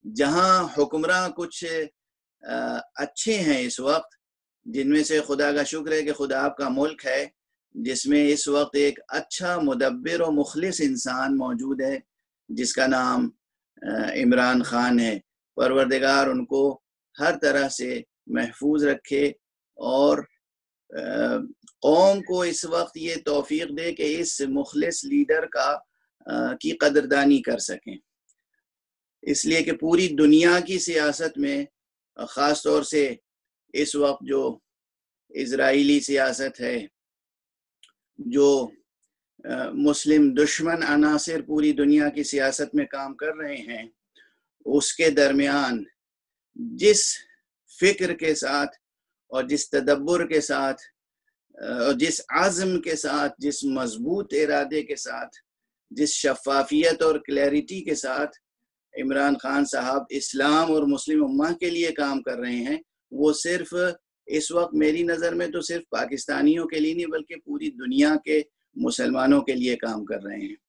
جہاں حکمراں کچھ اچھے ہیں اس وقت، جن میں سے خدا کا شکر ہے کہ خدا آپ کا ملک ہے جس میں اس وقت ایک اچھا مدبر و مخلص انسان موجود ہے جس کا نام عمران خان ہے۔ پروردگار ان کو ہر طرح سے محفوظ رکھے اور قوم کو اس وقت یہ توفیق دے کہ اس مخلص لیڈر کی قدردانی کر سکیں، اس لیے کہ پوری دنیا کی سیاست میں خاص طور سے اس وقت جو اسرائیلی سیاست ہے، جو مسلم دشمن عناصر پوری دنیا کی سیاست میں کام کر رہے ہیں، اس کے درمیان جس فکر کے ساتھ اور جس تدبر کے ساتھ اور جس عزم کے ساتھ، جس مضبوط ارادے کے ساتھ، جس شفافیت اور کلیئرٹی کے ساتھ عمران خان صاحب اسلام اور مسلم امہ کے لیے کام کر رہے ہیں، وہ صرف اس وقت میری نظر میں تو صرف پاکستانیوں کے لیے نہیں بلکہ پوری دنیا کے مسلمانوں کے لیے کام کر رہے ہیں۔